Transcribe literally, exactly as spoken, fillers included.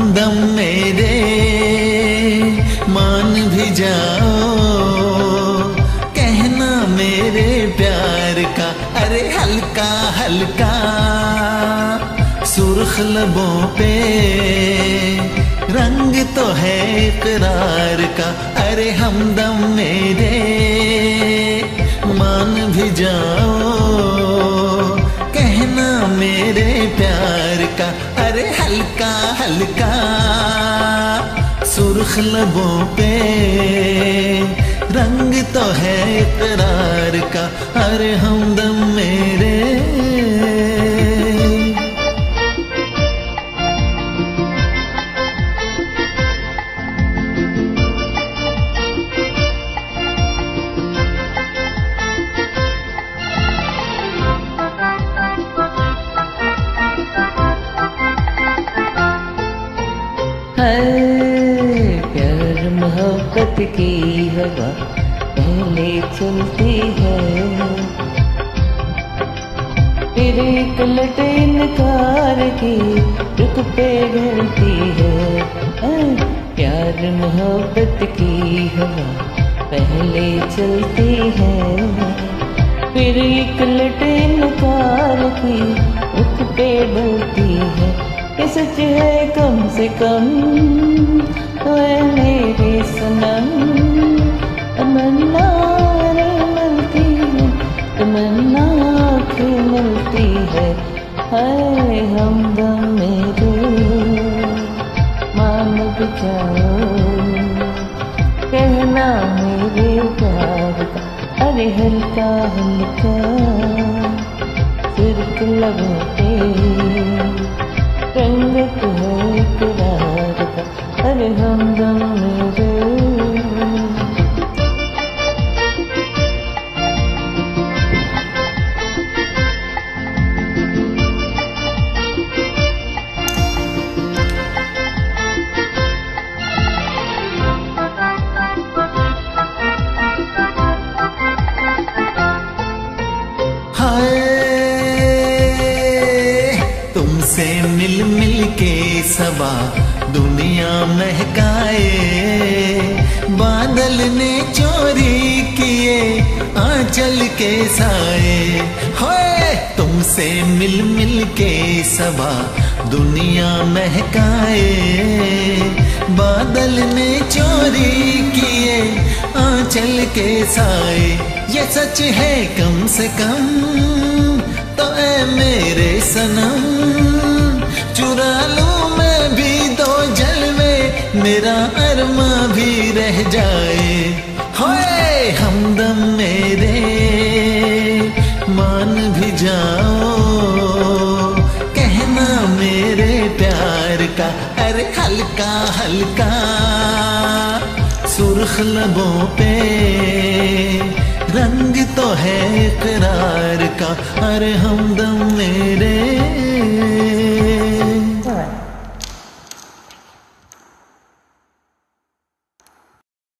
हमदम मेरे मान भी जाओ, कहना मेरे प्यार का। अरे हल्का हल्का सुर्ख लबों पे रंग तो है इकरार का। अरे हमदम मेरे मान भी जाओ, कहना मेरे प्यार का। अरे हल्का हल्का सुर्ख लबों पे रंग तो है इकरार का। अरे हमदम मेरे प्यार मोहब्बत की हवा पहले चलती है, फिर एक लट इनकार की रुख पे ढलती है। प्यार मोहब्बत की हवा पहले चलती है, फिर एक लट इनकार की रुख पे ढलती है। ये सच है कम से कम ओए मेरे सनम, तमन्ना रे मिलती है, तमन्ना आँखें मिलती है। हाय हमदम मेरे मान भी जाओ, कहना मेरे प्यार का। अरे हल्का हल्का सिर्फ लबों पे रंग तो है इकरार का। अरे हमदम मेरे तुमसे मिल मिल के सबा दुनिया महकाए, बादल ने चोरी किए आंचल के साए। होए तुमसे मिल मिल के सबा दुनिया महकाए, बादल ने चोरी किए आंचल के साए। ये सच है कम से कम तो ऐ मेरे सनम, चुरा लूं मैं भी दो जलवे, मेरा अरमा भी रह जाए। होए हमदम मेरे मान भी जाओ, कहना मेरे प्यार का। अरे हल्का हल्का सुर्ख लबों पे रंग तो है इकरार का। अरे हमदम मेरे